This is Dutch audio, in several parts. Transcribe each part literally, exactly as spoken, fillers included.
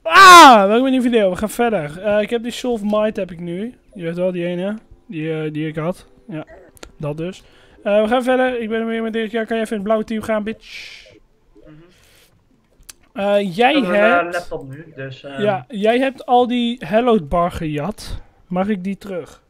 Ah, welkom in die video. We gaan verder. Uh, ik heb die Solve Might heb ik nu. Je weet wel, die ene. Die, uh, die ik had. Ja, dat dus. Uh, we gaan verder. Ik ben er weer met Dirk. Ja, kan je even in het blauwe team gaan, bitch? Uh, jij ik heb hebt... een uh, laptop nu, dus... Uh... Ja, jij hebt al die Hello Bar gejat. Mag ik die terug?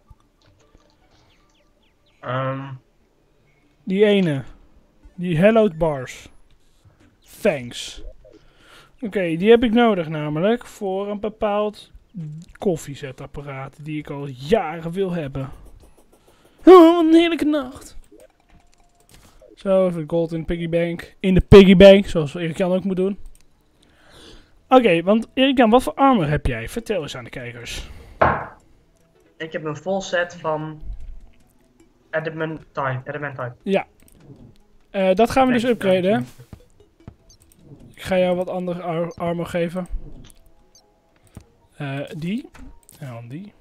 Um... Die ene. Die Hello Bars. Thanks. Oké, okay, die heb ik nodig namelijk voor een bepaald koffiezetapparaat die ik al jaren wil hebben. Oh, wat een heerlijke nacht. Zo, even gold in de piggybank. In de piggybank, zoals Erik-Jan ook moet doen. Oké, okay, want Erik-Jan, wat voor armor heb jij? Vertel eens aan de kijkers. Ik heb een vol set van Adamant type. Adamant type. Ja. Uh, dat gaan we dus upgraden. Ik ga jou wat andere ar armor geven. Uh, die. En dan die.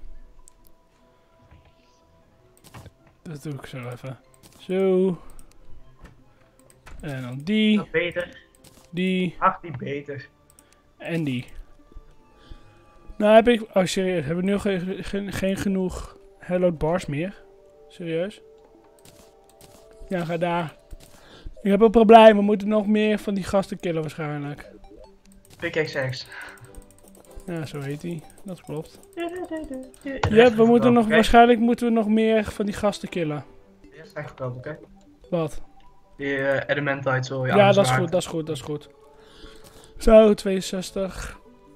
Dat doe ik zo even. Zo. En dan die. Dat beter. Die. Ach, die beter. En die. Nou heb ik... Oh serieus, heb ik nu geen, geen, geen genoeg Hello Bars meer? Serieus? Ja, ga daar. Ik heb een probleem, we moeten nog meer van die gasten killen waarschijnlijk. Pickaxe X. Ja, zo heet hij. Dat klopt. Ja, we moeten nog, okay. Waarschijnlijk moeten we nog meer van die gasten killen. Eerst echt verkopen, oké? Okay? Wat? Die uh, adamantite zo. Ja, ja dat is goed, dat is goed, dat is goed. Zo, tweeënzestig.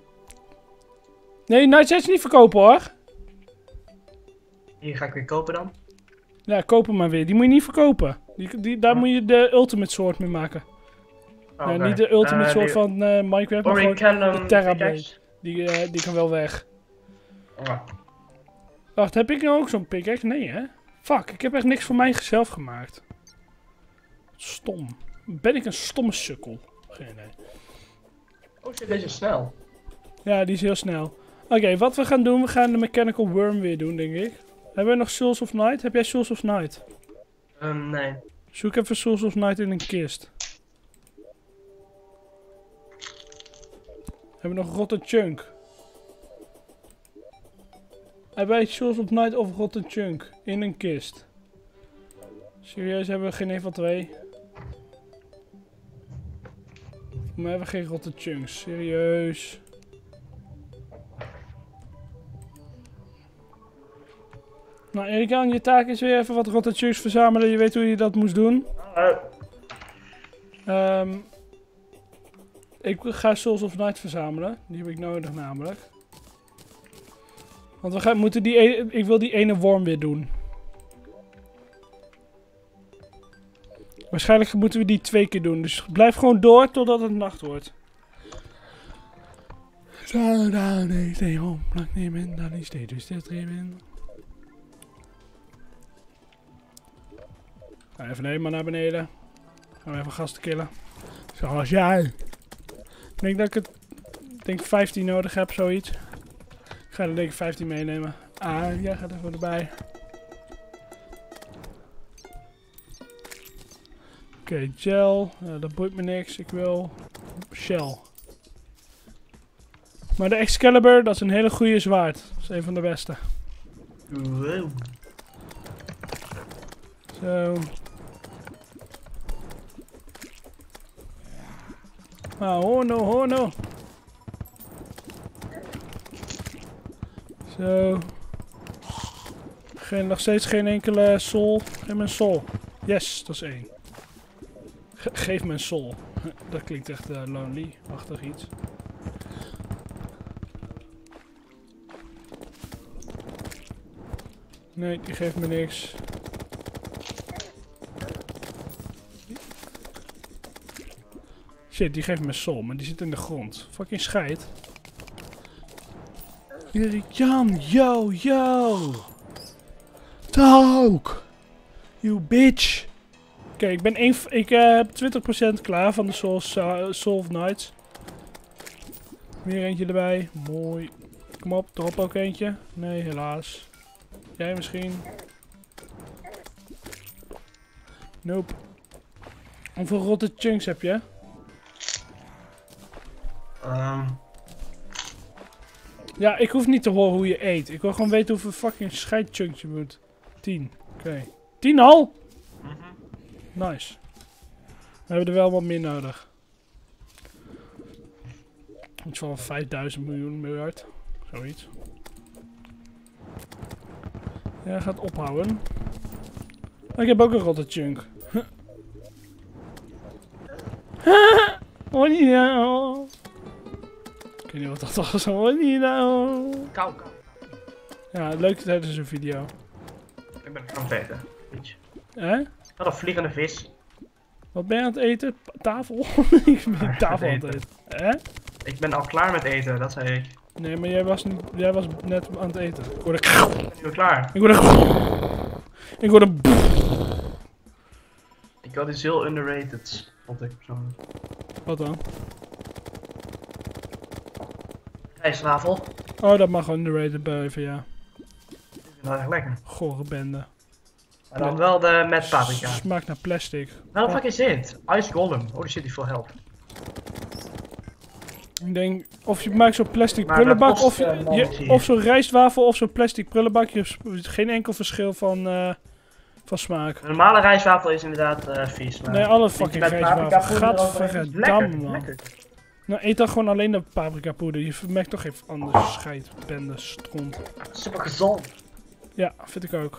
Nee, Night Edge niet verkopen hoor. Hier ga ik weer kopen dan. Ja, koop hem maar weer. Die moet je niet verkopen. Die, die, daar oh. moet je de Ultimate Sword mee maken. Oh, nou, okay. Niet de Ultimate uh, Sword die... van uh, Minecraft, maar gewoon kan, um, de Terra Blade. Die, uh, die kan wel weg. Oh. Wacht, heb ik nou ook zo'n pickaxe? Nee hè? Fuck, ik heb echt niks voor mijzelf gemaakt. Stom. Ben ik een stomme sukkel? Geen idee. Oh shit, deze is snel. Ja, die is heel snel. Oké, okay, wat we gaan doen, we gaan de Mechanical Worm weer doen, denk ik. Hebben we nog Souls of Night? Heb jij Souls of Night? Um, nee. Zoek even Souls of Night in een kist. Hebben we nog Rotten Chunk? Hebben wij Souls of Night of Rotten Chunk in een kist? Serieus, hebben we geen een van twee? Maar we hebben geen Rotten Chunks, serieus. Nou, Erik-Jan, je taak is weer even wat Rotten Chunks verzamelen. Je weet hoe je dat moest doen. Um, ik ga Souls of Night verzamelen. Die heb ik nodig namelijk. Want we gaan, moeten die e ik wil die ene worm weer doen. Waarschijnlijk moeten we die twee keer doen. Dus blijf gewoon door totdat het nacht wordt. Zo, daar nee, stay home. Plak nemen, daar is steeds dus dit erin. Ga even helemaal naar beneden. Gaan we even gasten killen. Zoals jij. Ik denk dat ik het ik denk vijftien nodig heb, zoiets. Ik ga er denk ik vijftien meenemen. Ah, jij gaat even erbij. Oké, okay, gel. Uh, dat boeit me niks. Ik wil shell. Maar de Excalibur, dat is een hele goede zwaard. Dat is een van de beste. Wow. Zo. Ah, oh no, oh no. Zo. Geen, nog steeds geen enkele soul. Geef me een soul. Yes, dat is één. Ge geef me een soul. Dat klinkt echt uh, lonely-achtig iets. Nee, die geeft me niks. Shit, die geeft me soul, maar die zit in de grond. Fucking scheid. Erik-Jan, yo, yo! Talk! You bitch! Oké, okay, ik ben één, ik uh, heb twintig procent klaar van de Souls, uh, Soul of Nights. Weer eentje erbij. Mooi. Kom op, drop ook eentje. Nee, helaas. Jij misschien? Nope. Hoeveel rotte chunks heb je? Um, Ja, ik hoef niet te horen hoe je eet. Ik wil gewoon weten hoeveel fucking scheidchunks je moet. tien. Oké. Okay. tien al? Mm-hmm. Nice. We hebben er wel wat meer nodig. Iets van vijfduizend miljoen miljard. Zoiets. Ja, gaat ophouden. Oh, ik heb ook een rotte chunk. Oh, niet nou. Ik weet niet wat dat was. Oh, niet nou. Kou, kou. Ja, leuk tijdens een video. Ik ben aan het eten. Iets. Hè? Wat een vliegende vis. Wat ben je aan het eten? Pa tafel? Ik ben Ah, tafel aan het eten. eten. Hè? Ik ben al klaar met eten, dat zei ik. Nee, maar jij was, niet, jij was net aan het eten. Ik hoorde... Ik ben nu klaar. Ik hoorde... Ik hoorde... Ik had iets heel underrated, vond ik persoonlijk. Wat dan? Rijstwafel. Oh, dat mag underrated blijven, ja. Ik vind dat echt lekker. Gore bende. Maar dan wel de met paprika. Smaakt naar plastic. Wat de fuck is dit? Ice Golem. Oh, die shit die veel helpt. Ik denk, of je maakt zo'n plastic Maar prullenbak, dat kost, of, uh, je, man, je, of zo'n rijstwafel, of zo'n plastic prullenbak. Je hebt geen enkel verschil van, uh, van smaak. Een normale rijstwafel is inderdaad uh, vies. Maar Nee, alle eentje fucking met rijstwafel. paprikapoeder eroverheen. Gadverdamme, Lekker, man. lekker. Nou, eet dan gewoon alleen de paprika poeder. Je merkt toch even anders. Scheid, bende, stront. Super gezond. Ja, vind ik ook.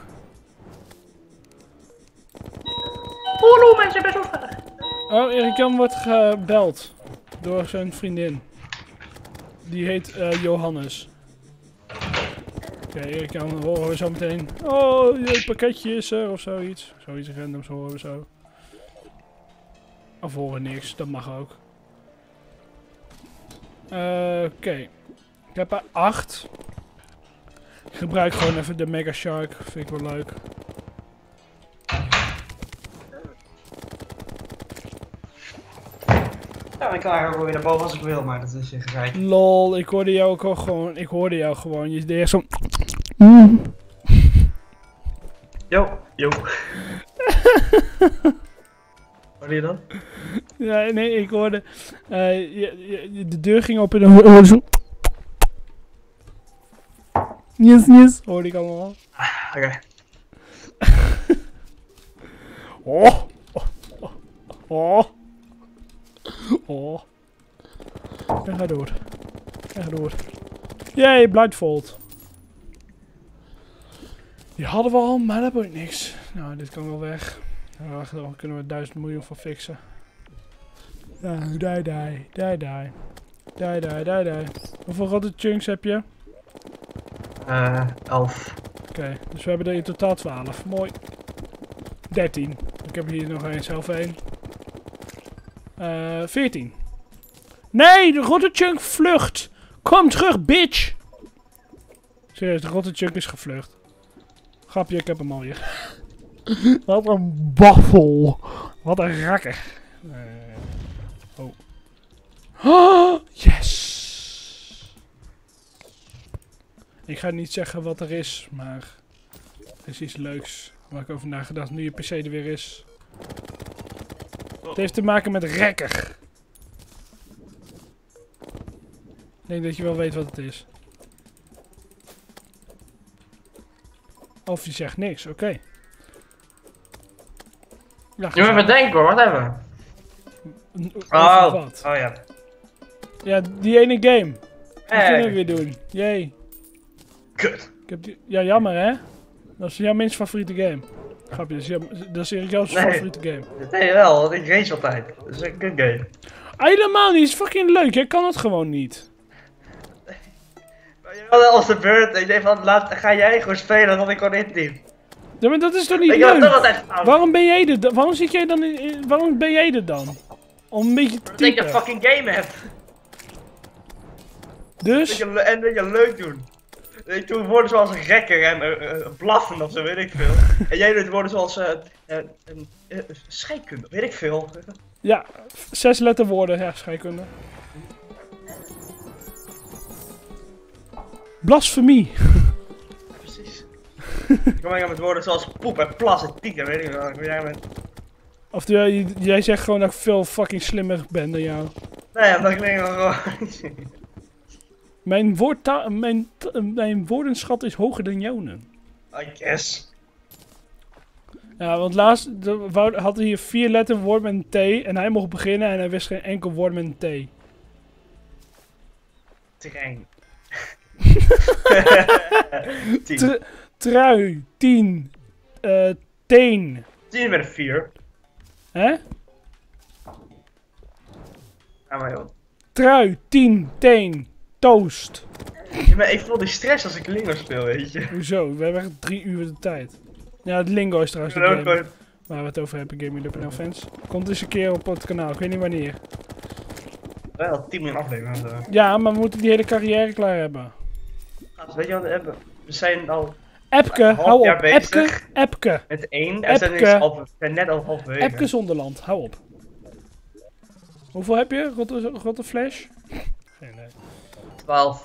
Hallo mensen, best wel ver. Oh, Erik-Jan wordt gebeld door zijn vriendin. Die heet uh, Johannes. Oké, okay, Erik-Jan horen we zo meteen. Oh, je pakketje is er of zoiets. Zoiets randoms horen we zo. Of horen niks, dat mag ook. Uh, Oké. Okay. Ik heb er acht. Ik gebruik gewoon even de Mega Shark. Vind ik wel leuk. Ja, ik kan eigenlijk weer naar boven als ik wil, maar dat is je gezeik. Lol, ik hoorde jou ook al gewoon. Ik hoorde jou gewoon. Je deed zo. Mm. Yo, yo. Hoorde je dat? Ja, nee, ik hoorde. Uh, je, je, de deur ging open en dan hoorde zo. Yes, yes. Hoorde ik allemaal. Oké. Okay. Oh. Oh. Oh. Oh. En ga door. En ga door. Yay, Blindfold. Die hadden we al, maar dat wordt niks. Nou, dit kan wel weg. Nou, daar kunnen we duizend miljoen van fixen. Nou, die, die, die, die. Die, die, die, die. Hoeveel rotte chunks heb je? Uh, elf. Oké, okay, dus we hebben er in totaal twaalf. Mooi. dertien. Ik heb hier nog eens zelf één. Uh, veertien. Nee, de rotte chunk vlucht. Kom terug, bitch. Serieus, de rotte chunk is gevlucht. Grapje, ik heb hem al hier. Wat een baffel. Wat een rakker. Uh, oh. Oh, yes. Ik ga niet zeggen wat er is, maar er is iets leuks waar ik over nagedacht nu je P C er weer is. Het heeft te maken met rekker. Ik denk dat je wel weet wat het is. Of je zegt niks, oké. Okay. Ja, je moet even denken hoor, wat hebben we? Oh, wat? Oh ja. Ja, die ene game. Die hey. kunnen we weer doen. Jee. Kut. Ik heb die... Ja, jammer hè? Dat is jouw minst favoriete game. Grapje, dat is, jouw... dat is Erik Jan's nee. favoriete game. Nee wel, want ik race altijd. Dat is een kut game. Helemaal niet, is fucking leuk. Jij kan het gewoon niet. Maar je wilde als de beurt. Ik denk van, laat, ga jij gewoon spelen, want ik kon dit niet. Ja, maar dat is toch niet ik leuk? heb het toch altijd fout. Waarom ben jij er dan? Waarom zit jij dan in... Waarom ben jij er dan? Om een beetje te Dat ik typen. een fucking game heb. Dus? Dat je, en dat je leuk doen. Ik doe woorden zoals rekker en uh, uh, blaffen of zo, weet ik veel. En jij doet woorden zoals uh, uh, uh, uh, scheikunde, weet ik veel. Ja, zes letterwoorden, ja, scheikunde. Blasfemie. Precies. Ik kom maar met woorden zoals poep en plas en tieken, weet ik wel. Jij bent... Of jij, jij zegt gewoon dat ik veel fucking slimmer ben dan jou. Nee, omdat ik denk wel gewoon... Mijn, woordta mijn, mijn woordenschat is hoger dan jouwen. I guess. Ja, want laatst de, wou, had hij hier vier letter woord met een T en hij mocht beginnen en hij wist geen enkel woord met een T. Terrein. Tr trui, tien, uh, teen. tien met een vier. Hè? Ja, maar joh. Trui, tien, teen, toast. Ja, maar ik voel die stress als ik Lingo speel, weet je. Hoezo? We hebben echt drie uur de tijd. Ja, het Lingo is trouwens de Ik game wil ook gewoon- waar we het over hebben, Gaming Up en fans. Komt eens een keer op het kanaal, ik weet niet wanneer. wel tien miljoen afleveringen. of zo. Ja, maar we moeten die hele carrière klaar hebben. Gast, weet je wat we hebben? We zijn al Epke, Een half hou jaar op. bezig. Epke, Epke. met één en we zijn, Epke. niks half, we zijn net al halverwege. Epke Zonderland, hou op. Hoeveel heb je? Rotte, rotte flash? Geen idee. twaalf.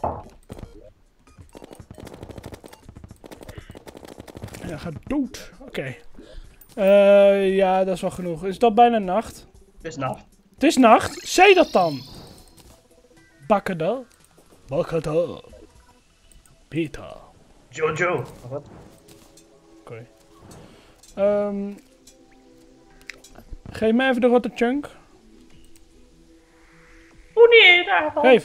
Ja, gaat dood. Oké. Okay. Uh, ja, dat is wel genoeg. Is dat bijna nacht? Het is nacht. Het is nacht? Zeg dat dan! Bakkada. Bakkada. Peter. Jojo. Wat? Oké. Okay. Um, geef me even de rotte chunk. Hoe nee, daar. Geef.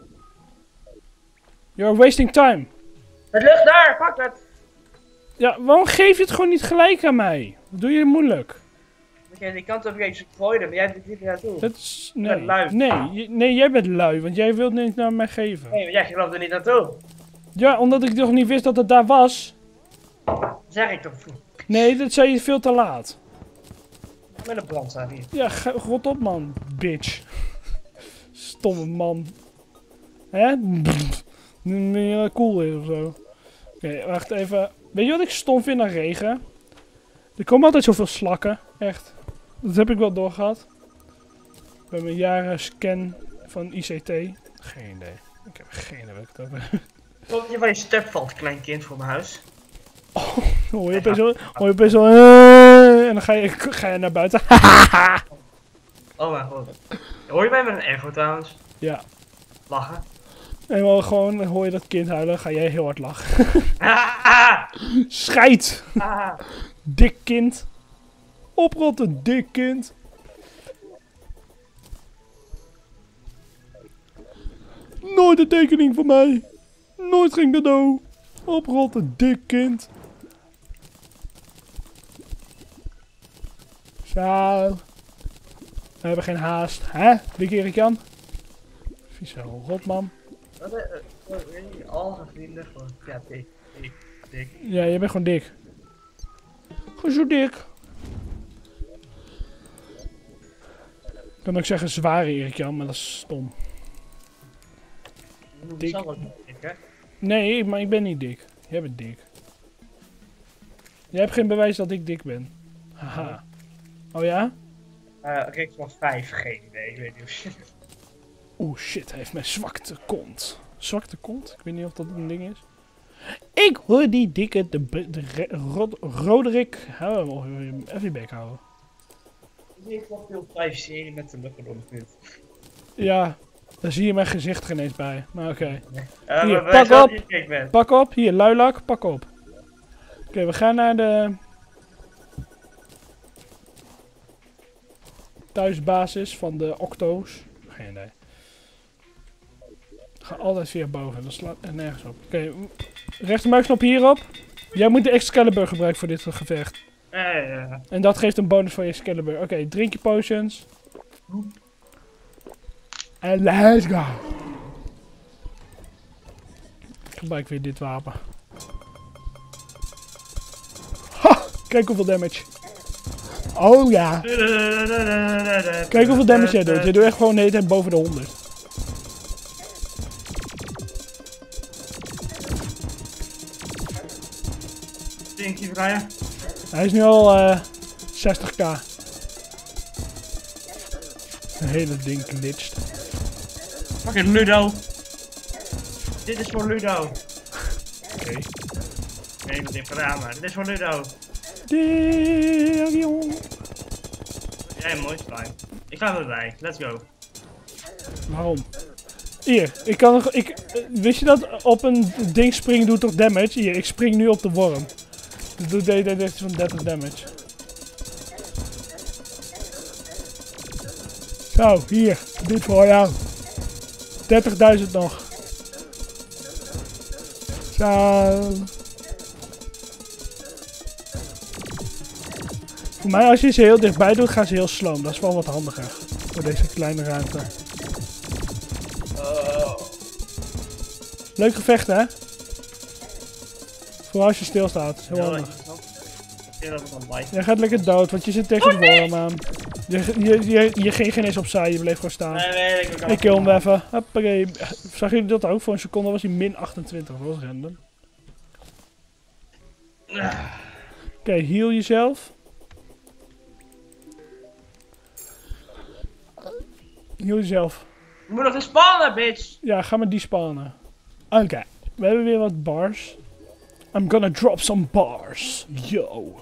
You're wasting time. Het ligt daar, pak het. Ja, waarom geef je het gewoon niet gelijk aan mij? Wat doe je moeilijk? Oké, die kant op eens gooien, maar jij hebt het niet naartoe. Dat is... bent Nee. lui. Nee, je- nee, jij bent lui, want jij wilt niet naar mij geven. Nee, maar jij gelooft er niet naartoe. Ja, omdat ik nog niet wist dat het daar was. Zeg ik toch. Nee, dat zei je veel te laat. Met een brandzaak hier. Ja, ge- rot op man, bitch. Stomme man. Hè? Nu je cool is of zo. Oké, wacht even. Weet je wat ik stom vind aan regen? Er komen altijd zoveel slakken, echt. Dat heb ik wel doorgehad. Bij mijn jaren scan van I C T. Geen idee. Ik heb geen idee wat ik het over heb. Klopt je van je step valt, klein kind voor mijn huis? Hoor je opeens zo... Hoor je opeens zo... eh, en dan ga je, ga je naar buiten. Oh mijn god. Hoor je mij met een echo trouwens? Ja. Lachen. En wel gewoon hoor je dat kind huilen, ga jij heel hard lachen. Ah, Scheid! ah. Dik kind. Oprotten, dik kind. Nooit een tekening van mij. Nooit geen cadeau. Oprotten, dik kind. Zo. We hebben geen haast. Hè? Dik Erik Jan? Vieze rotman. Wat eh, eh, wat, weet je, al zijn vrienden gewoon. Ja, dik, dik, dik. Ja, je bent gewoon dik. Gewoon zo dik. Ik kan ook zeggen zware Erik Jan, maar dat is stom. Dik. Dik. Zal wel dik, hè? Nee, maar ik ben niet dik. Jij bent dik. Jij hebt geen bewijs dat ik dik ben. Haha. Oh ja? Eh, Rick van vijf, geen idee, ik weet niet of je... Oeh shit, hij heeft mijn zwakte kont. Zwakte kont? Ik weet niet of dat een ding is. Ik hoor die dikke, de, de, de Rod, Roderick. Oh, even je bek houden. Ik heb nog veel vijf serie met de lucht erop. Ja, daar zie je mijn gezicht geen eens bij. Maar oké. Uh, Hier, maar pak wij op. zouden hier gek ben. Pak op, hier, luilak, pak op. Oké, okay, we gaan naar de thuisbasis van de Octo's. Geen idee. Ik ga altijd via boven, dat slaat echt nergens op. Oké, okay, rechtermuisknop hierop. Jij moet de Excalibur gebruiken voor dit gevecht. Ja, ja, ja. En dat geeft een bonus voor je Excalibur. Oké, okay, drink je potions. En let's go. Ik gebruik weer dit wapen. Ha! Kijk hoeveel damage. Oh ja. Kijk hoeveel damage jij doet. Je doet echt gewoon de hele tijd boven de honderd. Dinky Brian. Hij is nu al uh, zestig k. Een hele ding glitcht. Fucking Ludo. Dit is voor Ludo. Oké. Okay. Nee, dat heeft gedaan, maar dit is voor Ludo. Derion. Jij een mooi slime. Ik ga erbij, let's go. Waarom? Hier, ik kan nog... Ik, uh, wist je dat op een ding springen doet toch damage? Hier, ik spring nu op de worm. Dat doet deze van dertig damage. Zo, hier. Dit voor jou. dertigduizend nog. Zo. Voor mij, als je ze heel dichtbij doet, gaan ze heel sloom. Dat is wel wat handiger. Voor deze kleine ruimte. Uh. Leuk gevecht, hè? Vooral als je stilstaat. Heel handig. Jij gaat lekker dood, want je zit tegen de worm aan. Je, je, je, je ging geen eens opzij, je bleef gewoon staan. Nee, nee, ik Ik kill hem even. Hoppakee. Zag jullie dat ook? Voor een seconde was hij min achtentwintig. Dat was random. Oké, okay, heal jezelf. Heal jezelf. Je moet nog eens spannen, bitch! Ja, ga maar die spannen. Oké, okay. We hebben weer wat bars. I'm gonna drop some bars. Yo.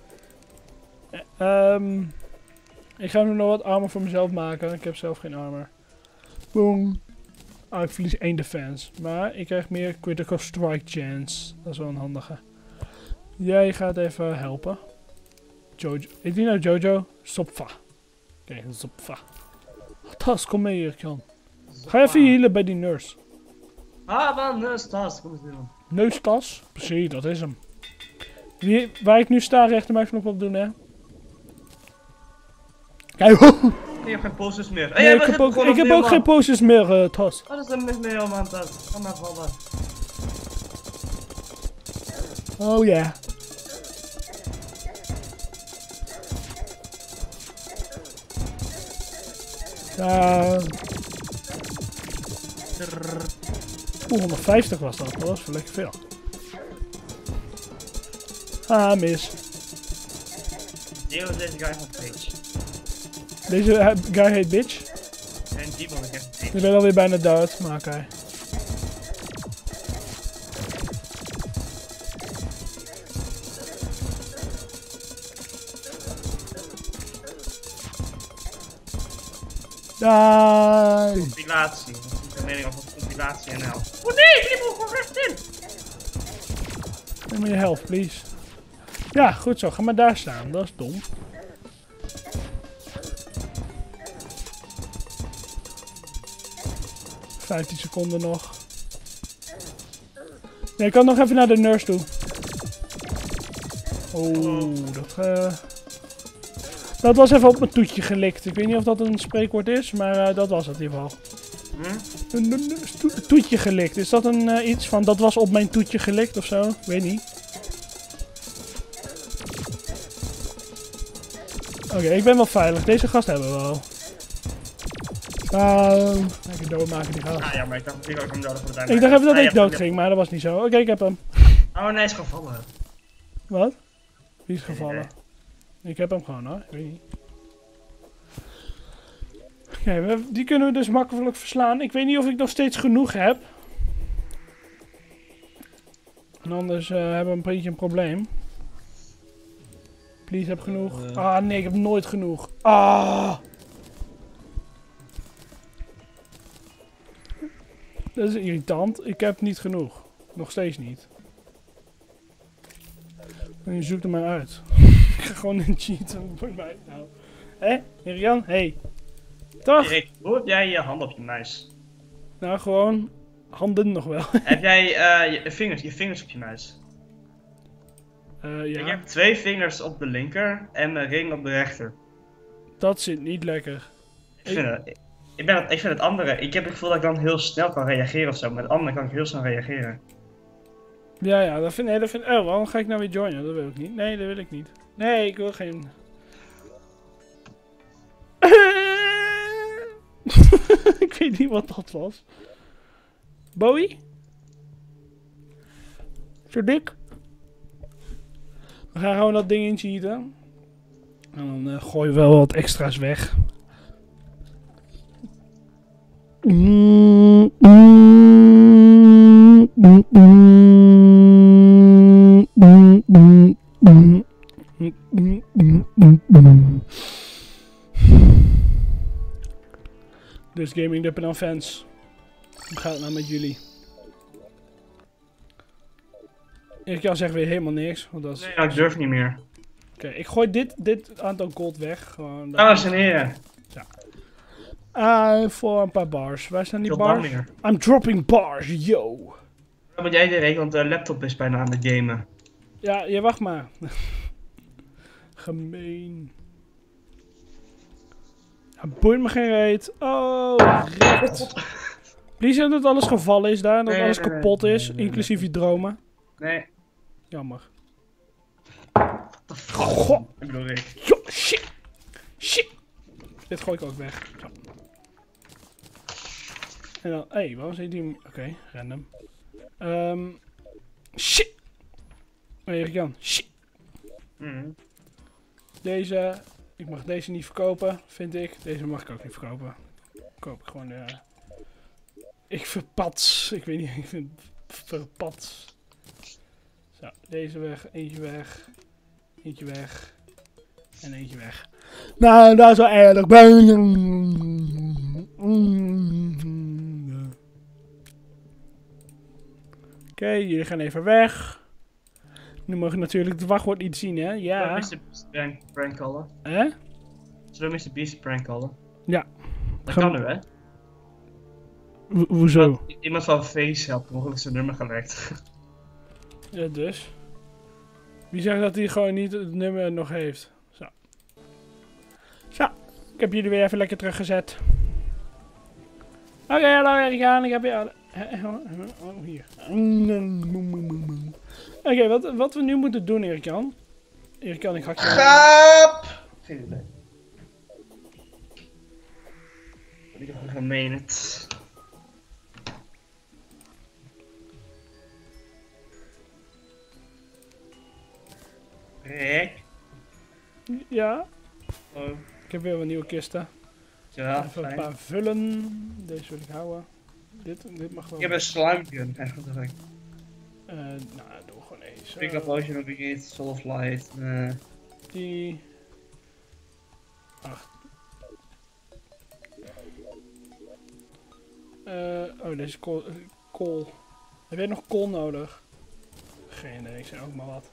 Um, ik ga nu nog wat armor voor mezelf maken. Ik heb zelf geen armor. Boom. Ah, ik verlies één defense. Maar ik krijg meer critical strike chance. Dat is wel een handige. Jij gaat even helpen. Jojo. Is die nou Jojo? Sopfa. Oké, okay, Sopfa. Tas, kom mee hier, Jan. Ga even healen bij die nurse. Ah, man, nurse tas. Kom eens doen. Neustas? Precies, dat is hem. Wie, waar ik nu sta, rechter mijn knop op doen, hè? Kijk, ik heb geen posters meer. Hey, nee, ik heb ook, ik heb meer, ook geen posters meer, uh, Tas. Wat is er mis mee, man? Tas? Ga maar vallen. Oh ja. Yeah. Uh, Oeh, honderdvijftig was dat. Dat was wel lekker veel. Ah, mis. Deel deze guy van Page. Deze uh, guy heet Bitch. En die wil ik even Page. Ik ben alweer bijna dood, maar oké. Okay. Die. Compilatie. De mening over compilatie N L. Oh nee, die moet gewoon recht in. Geef me je helft, please. Ja, goed zo. Ga maar daar staan. Dat is dom. vijftien seconden nog. Nee, ik kan nog even naar de nurse toe. Oeh, dat... Uh... Dat was even op mijn toetje gelikt. Ik weet niet of dat een spreekwoord is, maar uh, dat was het in ieder geval. Hm? Een, een, een toetje gelikt. Is dat een uh, iets van dat was op mijn toetje gelikt of zo? Ik weet niet. Oké, okay, ik ben wel veilig. Deze gast hebben we wel. Uh, lekker doodmaken die gast. Ah ja, maar ik dacht natuurlijk ook hem dood voor de tijd. Ik dacht even dat ah, ik dood ging, maar dat was niet zo. Oké, okay, ik heb hem. Oh nee, hij is gevallen. Wat? Wie is gevallen? Ik heb hem gewoon hoor, ik weet niet. Oké, okay, die kunnen we dus makkelijk verslaan. Ik weet niet of ik nog steeds genoeg heb. En anders uh, hebben we een beetje een probleem. Please, heb genoeg. Uh. Ah nee, ik heb nooit genoeg. Ah! Dat is irritant. Ik heb niet genoeg. Nog steeds niet. En je zoekt er maar uit. Ik ga gewoon een cheaten voor mij. Nou. Hé, Jan? Hey. Toch? Erik, hoe heb jij je hand op je muis? Nou, gewoon handen nog wel. Heb jij uh, je, vingers, je vingers op je muis? Uh, ja. Ik heb twee vingers op de linker en een ring op de rechter. Dat zit niet lekker. Ik vind, het, ik, ben het, ik vind het andere, ik heb het gevoel dat ik dan heel snel kan reageren ofzo. Met het andere kan ik heel snel reageren. Ja, ja, dat vind, nee, dat vind ik... Oh, waarom ga ik nou weer joinen? Dat wil ik niet. Nee, dat wil ik niet. Nee, ik wil geen... Ik weet niet wat dat was. Bowie? Zo dik? We gaan gewoon dat ding in cheaten. En dan uh, gooien we wel wat extra's weg. Mm, mm, mm, mm, mm, mm, mm, mm, mm, mm. Dus gaming de Penal fans. Hoe gaat het nou met jullie? Ik kan zeggen weer helemaal niks. Want dat is... Nee, nou, ik durf niet meer. Oké, okay, ik gooi dit, dit aantal gold weg. Gewoon Dames en heren. Ja. Uh, voor een paar bars. Waar zijn die Veel bars? meer. I'm dropping bars, yo. Dan moet jij direct, want de laptop is bijna aan het gamen. Ja, je wacht maar. Gemeen. Ja, boeit me geen reet. Oh, reet. Please dat alles gevallen is daar. Dat Nee, alles nee, kapot nee, is. nee, nee, Inclusief je dromen. Nee. Jammer. Goh. Ik bedoel ik. Yo, shit. Shit. Dit gooi ik ook weg. Zo. En dan, hé, hey, waarom zit die... Oké, okay, random. Um, shit. Oh, hier kan. Shit. Mm. Deze, ik mag deze niet verkopen, vind ik. Deze mag ik ook niet verkopen. Koop ik gewoon, uh, ik verpats. Ik weet niet, ik vind verpats. Zo, deze weg, eentje weg. Eentje weg. En eentje weg. Nou, dat is wel erg. Oké, okay, jullie gaan even weg. Nu mag ik natuurlijk het wachtwoord niet zien, hè? Ja. mister Beast prank, prank callen. Hè? Zullen we mister Beast prank callen? Ja. Dat Gaan... kan nu, hè? Ho hoezo? Iemand van Face had mogelijk zijn nummer gelekt. Ja, dus. Wie zegt dat hij gewoon niet het nummer nog heeft? Zo. Zo. Ik heb jullie weer even lekker teruggezet. Oké, okay, hallo Erikaan. Ik heb je alle... Oh, hier. Oké, okay, wat, wat we nu moeten doen, Erikaan. Erikaan, ik hak je... Gaap! Geen idee. Ik heb gewoon gemeen het. Rick? Ja? Oh. Ik heb weer wat nieuwe kisten. Ja, even fijn. een paar vullen. Deze wil ik houden. Dit, dit mag wel. Ik heb een slime gun, eigenlijk. Uh, nou, doe we gewoon eens. Pick up Ocean of Brigade, Soul of Light. Uh. Die. Acht. Uh, oh, deze kool, kool. Heb jij nog kool nodig? Geen idee, ik zei ook maar wat.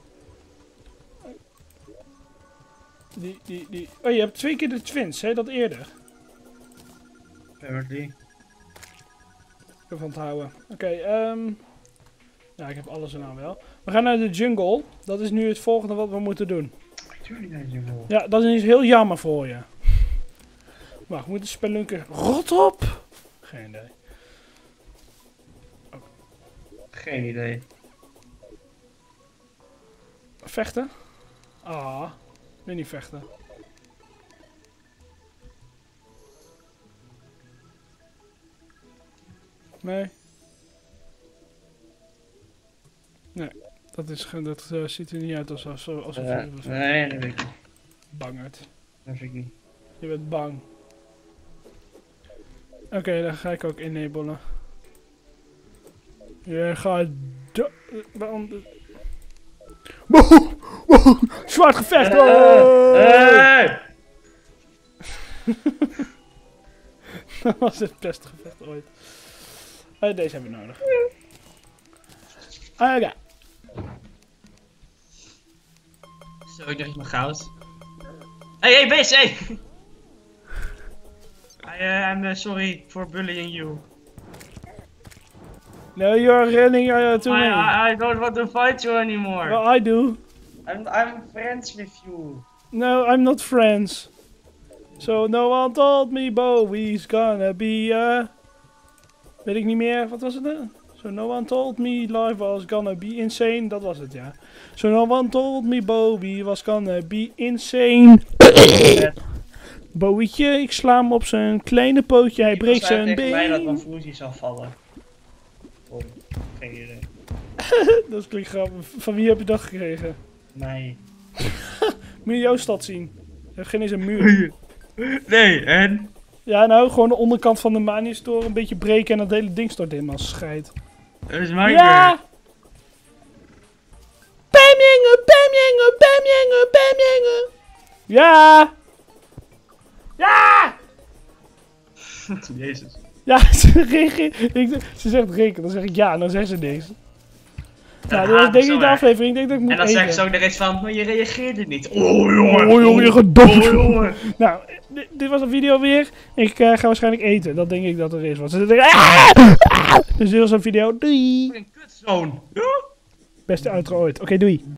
Die, die, die. Oh, je hebt twee keer de twins, hè? Dat eerder. Apparently. Ik heb van het houden. Oké, okay, um... ja, ik heb alles er nou wel. We gaan naar de jungle. Dat is nu het volgende wat we moeten doen. Natuurlijk naar de jungle. Ja, dat is heel jammer voor je. Wacht, we moeten spelunken... Rot op! Geen idee. Oh. Geen idee. Vechten? Ah, ik wil niet vechten. Nee. Nee, dat, is, dat uh, ziet er niet uit alsof... alsof uh, je... Nee, dat weet ik niet. Bangert. Dat weet ik niet. Je bent bang. Oké, okay, dan ga ik ook enabelen. Je gaat... Waarom... Wow, wow, zwart gevecht! Uh, oh. uh. Dat was het beste gevecht ooit. Uh, deze hebben we nodig. Oké. Okay. Zo, ik dacht ik mijn goud. Hey, hey, bitch, hey! I, uh, I'm uh, sorry for bullying you. No, you're running uh, to I, me. I, I don't want to fight you anymore. Well, I do. I'm, I'm friends with you. No, I'm not friends. So no one told me Bowie's gonna be, uh... Weet ik niet meer, wat was het nou? So no one told me life was gonna be insane. Dat was het, ja. So no one told me Bowie was gonna be insane. Bowietje, ik sla hem op zijn kleine pootje, hij breekt zijn been. Ik mij dat mijn Fuji zal vallen. Oh, geen idee. Dat klinkt grappig. Van wie heb je dat gekregen? Nee. Moet je jouw stad zien? Je hebt geen eens een muur. Nee, en? Ja, nou, gewoon de onderkant van de Mania-store een beetje breken en dat hele ding stort in als scheid. Dat is mijn Ja! beurt. Bamjenge, bamjenge, bamjenge, bamjenge! Ja! Ja! Jezus. Ja, ze, reageert, ik, ze zegt rekenen, dan zeg ik ja, en dan zegt ze niks. Nou, dat was denk ik de aflevering, ik denk dat ik moet En dan eten. zegt ze ook er iets van, maar je reageerde niet. Oh jongen, Oh jongen, je gaat dood. Oh jongen. Nou, dit, dit was een video weer. Ik uh, ga waarschijnlijk eten, dat denk ik dat er is. Want ze denken, ah, ah. Dus dit was een video, doei. Een kutzoon. Beste outro ooit, oké, okay, doei.